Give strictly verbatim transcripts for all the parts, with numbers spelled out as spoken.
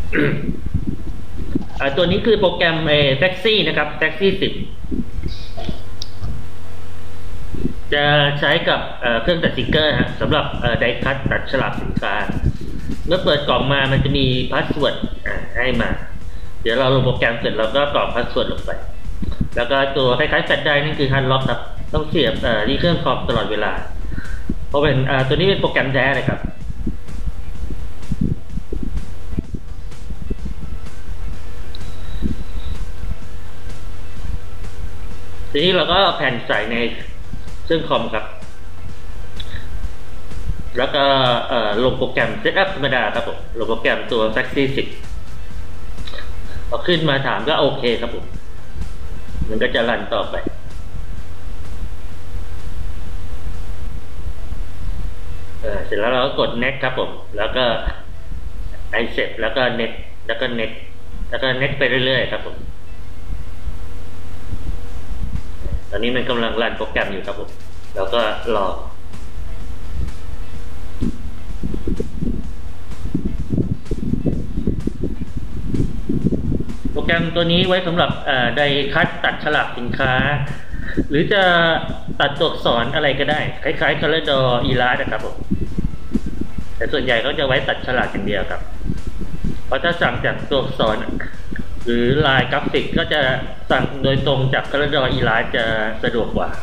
ตัวนี้คือโปรแกรมเอแท็กซี่นะครับแท็กซี่สิบจะใช้กับเครื่องตัดสติกเกอร์ฮะสำหรับไดคัตตัดฉลากสินค้าเมื่อเปิดกล่องมามันจะมีพาสเวิร์ดให้มาเดี๋ยวเราลงโปรแกรมเสร็จเราก็กรอกพาสเวิร์ดลงไปแล้วก็ตัวคล้ายๆแฟลชไดรฟ์นั่นคือฮันล็อกครับต้องเสียบที่เครื่องคอมตลอดเวลาเพราะเป็นตัวนี้เป็นโปรแกรมแท้เลยครับทีนี้เราก็แผ่นใส่ในเครื่องคอมครับแล้วก็ลงโปรแกรมเซตอัพธรรมดาครับผมลงโปรแกรมตัว แท็กซี่ สิบพอขึ้นมาถามก็โอเคครับผมมันก็จะรันต่อไปเสร็จแล้วเราก็กด next ครับผมแล้วก็ accept แล้วก็ next แล้วก็ next แล้วก็ next ไปเรื่อยๆครับผมตอนนี้มันกำลังรันโปรแกรมอยู่ครับผมแล้วก็รอโปรแกรมตัวนี้ไว้สำหรับไดคัตตัดฉลากสินค้าหรือจะตัดตัวอักษรอะไรก็ได้คล้ายๆ Color Draw อีลาสนะครับผมแต่ส่วนใหญ่เขาจะไว้ตัดฉลากอย่างเดียวครับเพราะถ้าสั่งจากตัวอักษรหรือลายกราฟิกก็จะสั่งโดยตรงจาก Color Draw อีลาสจะสะดวกกว่า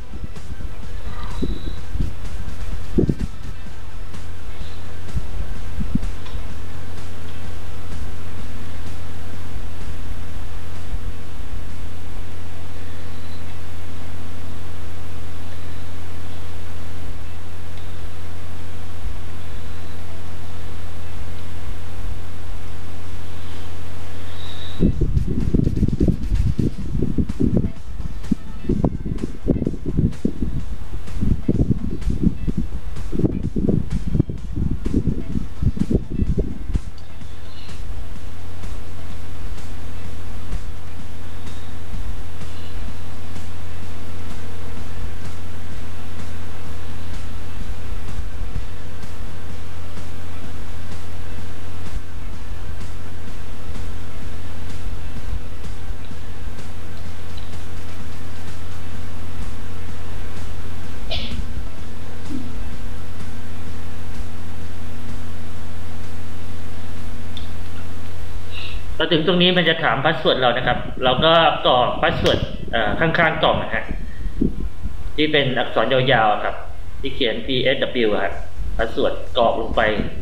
พอถึงตรงนี้มันจะถามพาสเวิร์ดเรานะครับเราก็กรอกพาสเวิร์ดข้างๆกล่องนะฮะที่เป็นอักษรยาวๆครับที่เขียน พี เอส ดับเบิลยู ครับพาสเวิร์ดกรอกลงไป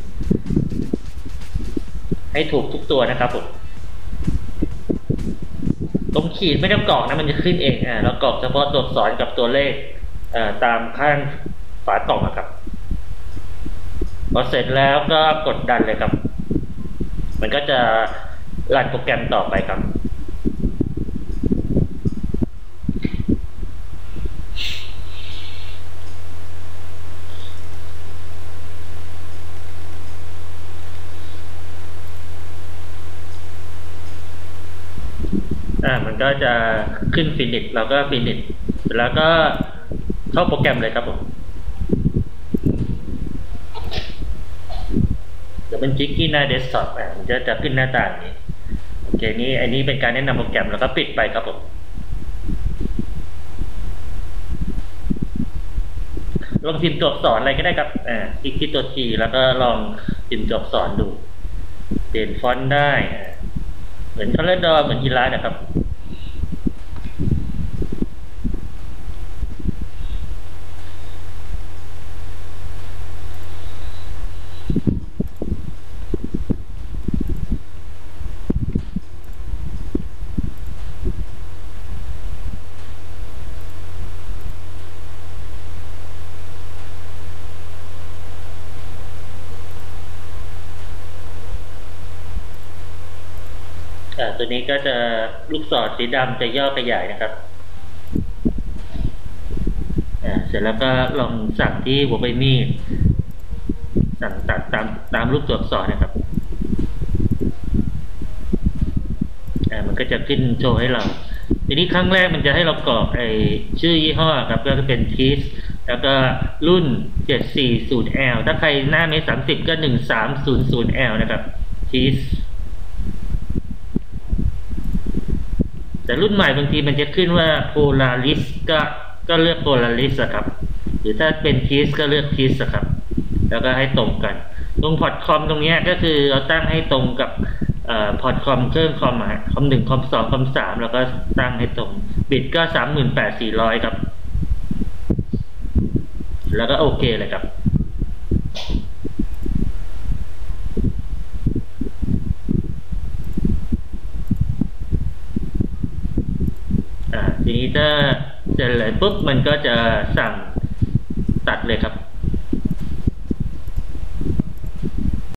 ให้ถูกทุกตัวนะครับผมตรงขีดไม่ต้องกรอกนะมันจะขึ้นเองอ่าเรากรอกเฉพาะตัวอักษรกับตัวเลขตามข้างฝากล่องนะครับพอเสร็จแล้วก็กดดันเลยครับมันก็จะรันโปรแกรมต่อไปครับอ่ามันก็จะขึ้น finish เราก็ finish แล้วก็เข้าโปรแกรมเลยครับผมเดี๋ยวเป็นคลิกที่หน้าเดสก์ท็อปอ่ะมันจะจะขึ้นหน้าต่างนี้โอเคนี้อันนี้เป็นการแนะนำโปรแกรมแล้วก็ปิดไปครับผมลองพิมพ์ตัวอักษรอะไรก็ได้ครับอ่าคลิกที่ตัว T แล้วก็ลองพิมพ์ตัวอักษรดูเปลี่ยนฟอนต์ได้เหมือน Color Draw เหมือนอีลาสนะครับตัวนี้ก็จะลูกศรสีดำจะย่อขยายนะครับเสร็จแล้วก็ลองสั่งที่หัวใบมีดสั่งตัดตามตามรูปตัวอักษรนะครับมันก็จะขึ้นโชว์ให้เราทีนี้ครั้งแรกมันจะให้เรากรอกไอชื่อยี่ห้อครับก็จะเป็นทีสแล้วก็รุ่น เจ็ดสี่ศูนย์ แอล ถ้าใครหน้าเมตรสามสิบก็ หนึ่งสามศูนย์ศูนย์ แอล นะครับทีสแต่รุ่นใหม่บางทีมันจะขึ้นว่า Polaris ก็ก็เลือก Polaris อะครับหรือถ้าเป็น Peace ก็เลือก Peace อะครับแล้วก็ให้ตรงกันตรงพอร์ตคอมตรงนี้ก็คือเราตั้งให้ตรงกับพอร์ตคอมเครื่องคอมคอมหนึ่งคอมสองคอมสามแล้วก็ตั้งให้ตรงบิตก็สามหมื่นแปดสี่ร้อยครับแล้วก็โอเคเลยครับอ่าทีนี้ถ้าเสร็จเลยปุ๊บมันก็จะสั่งตัดเลยครับ